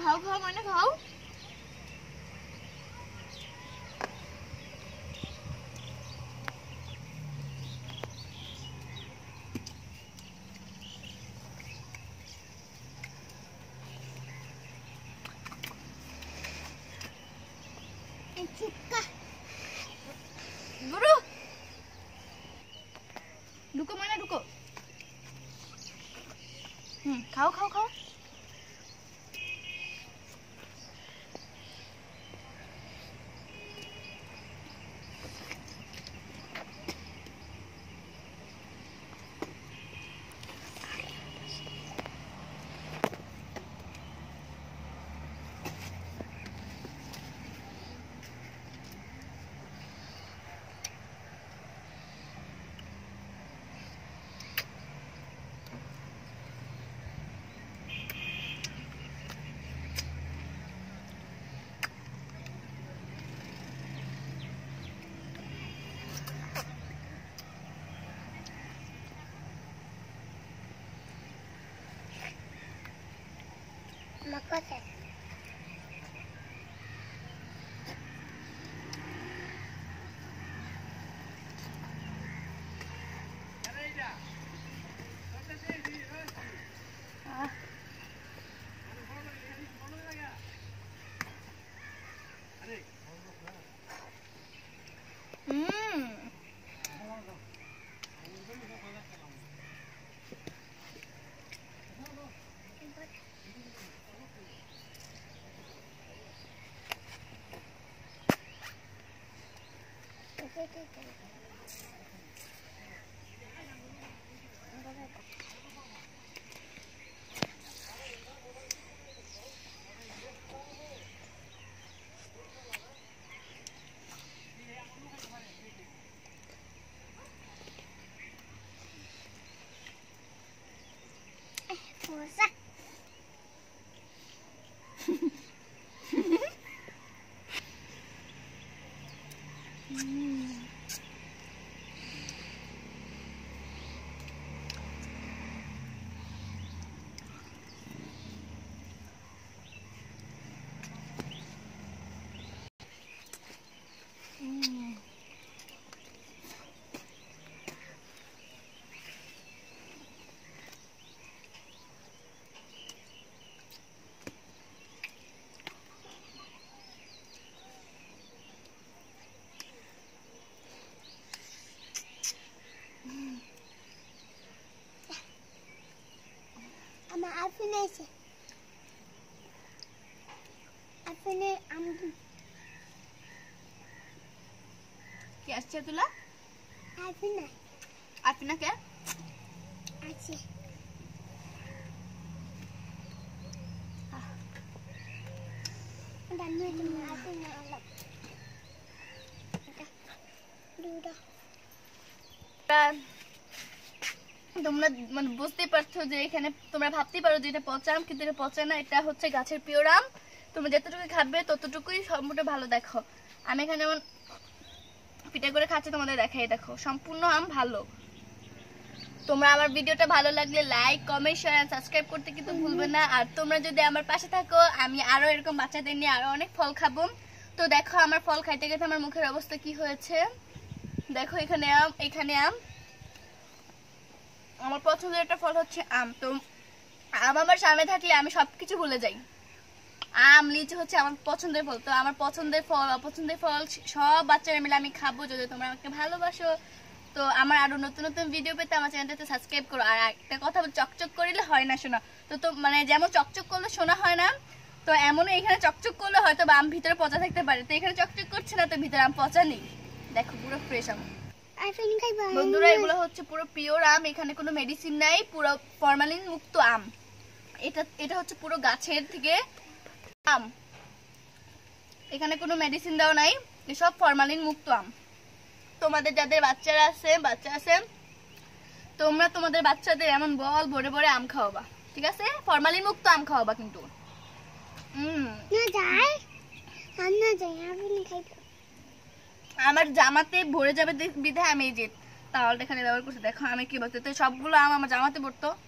খাও খাও মানে খাও। ঢুকো মানে ঢুকো। খাও খাও খাও। Makasih. Rusak. Ama neyse. Afine amdu. কি আসছে তুলা? Afine. আফিনা কে? আছে। Dan itu afine alap. Duda. তোমরা মানে বুঝতে পারছো যে এখানে তোমরা ভাবতে পারো যে এটা পচা আম, কিন্তু এটা পচা না, এটা হচ্ছে গাছের পিওর আম। তোমরা যতটুকু খাবে ততটুকুই সম্পূর্ণ ভালো। দেখো আমি এখানে যেমন পিঠা করে খাচ্ছি, তোমাদের দেখাই, দেখো সম্পূর্ণ আম ভালো। তোমরা আমার ভিডিওটা ভালো লাগলে লাইক কমেন্ট শেয়ার আর সাবস্ক্রাইব করতে কিন্তু ভুলবে না। আর তোমরা যদি আমার পাশে থাকো, আমি আরো এরকম বাচ্চাদের নিয়ে আরো অনেক ফল খাবো। তো দেখো আমার ফল খাইতে গেতে আমার মুখের অবস্থা কি হয়েছে। দেখো এখানে আম, এখানে আম। আমার পছন্দের একটা ফল হচ্ছে আম। তো আম আমার সামনে থাকলে আমি সবকিছু ভুলে যাই। আম লিচু হচ্ছে আমার পছন্দের ফল। তো আমার পছন্দের ফল অপছন্দের ফল সব বাচ্চারা মিলে আমি খাবো, যদি তোমরা আমাকে ভালোবাসো। তো আমার আরো নতুন নতুন ভিডিও পেতে আমার চ্যানেলটাতে সাবস্ক্রাইব করো। আর একটা কথা, চকচক করলে হয় না শোনা। তো মানে যেমন চকচক করলে শোনা হয় না, তো এমনই এখানে চকচক করলে হয়তো আম ভিতরে পচা থাকতে পারে। তো এখানে চকচক করছে না, তো ভিতরে আম পচা নেই। দেখো পুরো ফ্রেশ আম। বন্ধুরা এগুলো হচ্ছে পুরো পিওর আম, এখানে কোনো মেডিসিন নাই, পুরো ফরমালিন মুক্ত আম। এটা হচ্ছে পুরো গাছের থেকে আম, এখানে কোনো মেডিসিন দেওয়া নাই, এসব ফরমালিন মুক্ত আম। তোমাদের যাদের বাচ্চা আছে তোমরা তোমাদের বাচ্চাদের এমন বল ভরে ভরে আম খাওয়াবা, ঠিক আছে? ফরমালিন মুক্ত আম খাওয়াবা কিন্তু। আমার জামাতে ভরে যাবে বিধায় আমি এই যে তাওয়ালটা এখানে ব্যবহার করছি। দেখো আমি কি বলতে, তো সবগুলো আম আমার জামাতে পড়তো।